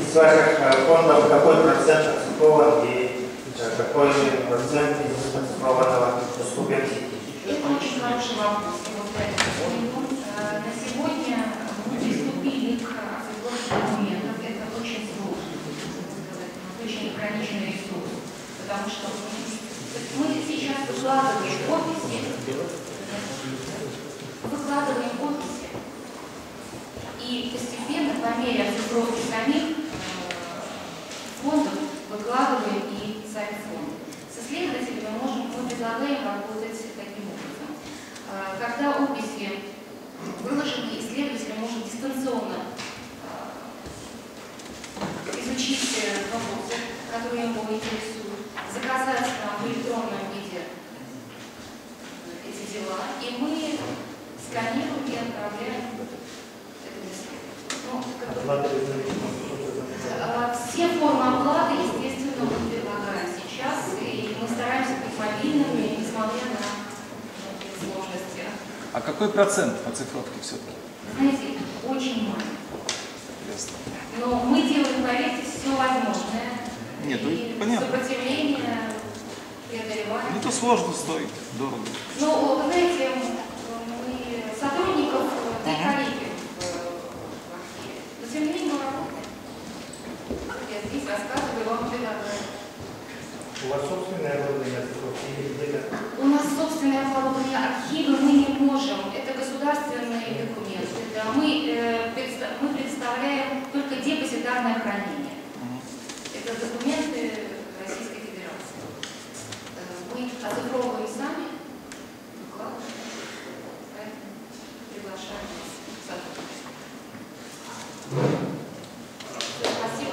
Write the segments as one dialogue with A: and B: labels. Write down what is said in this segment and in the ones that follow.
A: из ваших фондов какой процент оцифрован и какой процент из оцифрованного доступен в сети?
B: Это очень хороший вопрос. На сегодня мы приступили к оцифровке документов. Это очень сложно, очень ограниченный ресурс, потому что мы сейчас выкладываем офисы, и постепенно по мере оцифровки самих фондов выкладываем и сами фонды. С исследователями мы предлагаем работать таким образом. Когда описи выложены, исследователь может дистанционно изучить вопросы, которые его интересуют, заказать нам в электронном виде эти дела, и мы сканируем и отправляем это исследование. Все формы оплаты, естественно, мы предлагаем сейчас, и мы стараемся быть мобильными, несмотря на сложности.
C: А какой процент оцифровки все-таки?
B: Знаете, очень мало.
C: Ясно.
B: Но мы делаем, поверьте, все возможное.
C: Нет,
B: и
C: понятно.
B: Сопротивление преодолеваем.
C: Это сложно стоит, дорого.
B: Ну, вы знаете, мы сотрудников, да и коллеги в архиве. Но тем не менее мы работаем. Я здесь рассказываю, вам предлагаю.
A: У вас собственное оборудование или где-то?
B: У нас собственное оборудование архива, мы не можем. Это государственные документы. Да. Мы предоставляем только депозитарное хранение. Это документы Российской Федерации. Мы оцифровываем сами, выкладываем, поэтому приглашаем вас к сотрудничеству. Спасибо.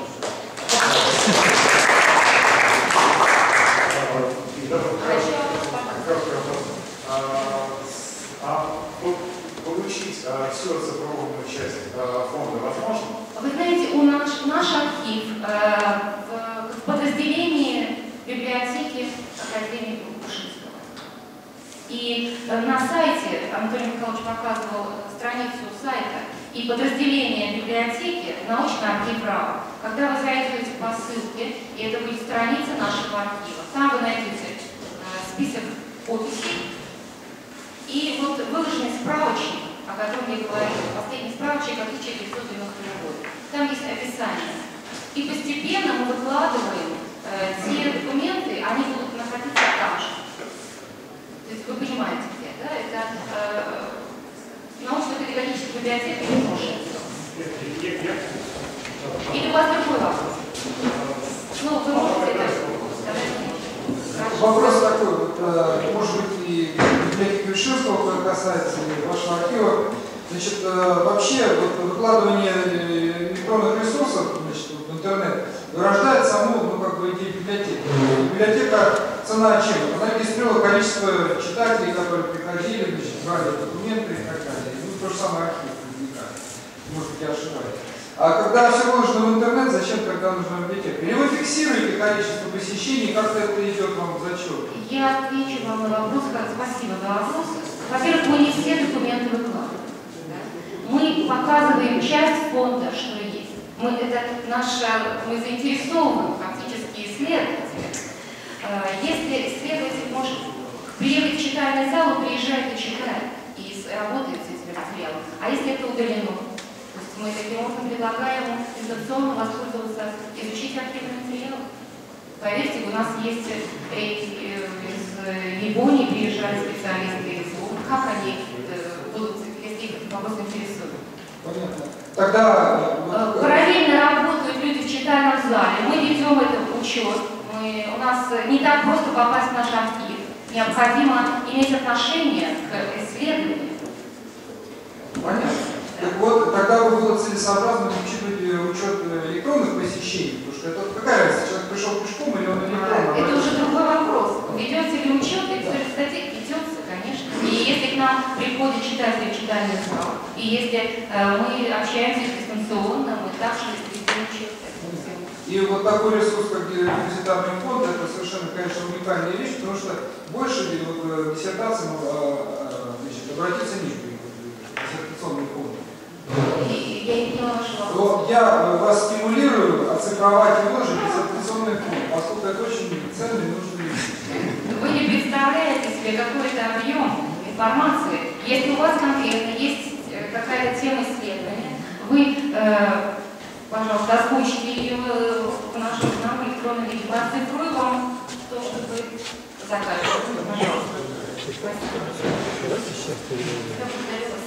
D: Получить всю оцифрованную часть фонда возможно?
B: Вы знаете, наш архив в подразделении библиотеки Академии Пушинского. И на сайте, Анатолий Михайлович показывал страницу сайта и подразделение библиотеки «Научный архив РАО». Когда вы зайдете по ссылке, и это будет страница нашего архива, там вы найдете список описей и вот выложенный справочник, о котором я говорила, последний справочник от 1990 года. Там есть описание. И постепенно мы выкладываем те документы, они будут находиться там же. То есть вы понимаете, где, да? Это научно-педагогическая библиотека или Пушинского. Или у вас другой вопрос? Ну, вы можете это сказать мне.
E: Вопрос такой, вот, может быть, и библиотеки Вишинского касается, и вашего архива. Значит, вообще вот, выкладывание электронных ресурсов, значит, в интернет вырождает саму, ну, как бы, идею библиотеки. Библиотека цена чем? Она регистрирует количество читателей, которые приходили, значит, брали документы и так далее. Ну, то же самое архив привлекает. Может быть, я ошибаюсь. А когда все выложено в интернет, зачем тогда нужна библиотека? Или вы фиксируете количество посещений, как-то это идет вам в зачет?
B: Я отвечу вам на вопрос. Спасибо за вопрос. Во-первых, мы не все документы выкладываем. Да? Мы показываем часть фонда, что есть. Мы заинтересованы фактически исследователи. Если исследователь может приехать в читальный зал, он приезжает и читает, и работает с этими материалами. А если это удалено? Мы таким образом предлагаем дистанционно воспользоваться, изучить архивные материалы. Поверьте, у нас есть из Японии приезжали специалисты из ООН. Как они будут, если их этот вопрос интересует?
E: Понятно. Тогда...
B: Параллельно работают люди в читальном зале. Мы ведем этот учет. У нас не так просто попасть в наш архив. Необходимо иметь отношение к исследованию.
E: Понятно. Так вот, тогда бы было целесообразно учитывать учет электронных посещений, потому что это какая разница, человек пришел пешком или он электронно?
B: Это уже другой вопрос. Ведется ли учет, статья ведется, конечно. И если к нам приходят читатели в читальный зал, и если мы общаемся дистанционно, мы также ведем учет.
E: И вот такой ресурс, как депозитарный фонд, это совершенно, конечно, уникальная вещь, потому что больше вот, диссертациям обратиться не к диссертационному фонду.
B: Я не поняла вашего вопроса.
E: Я вас стимулирую оцифровать и выложить диссертационный фонд, поскольку это очень ценный и нужный вид.
B: Вы не представляете себе какой-то объем информации. Если у вас конкретно есть какая-то тема исследования, вы, пожалуйста, озвучите ее в нашем электронном виде, процифрую вам то, что вы заказываете. Пожалуйста. Спасибо. Я благодарю вас.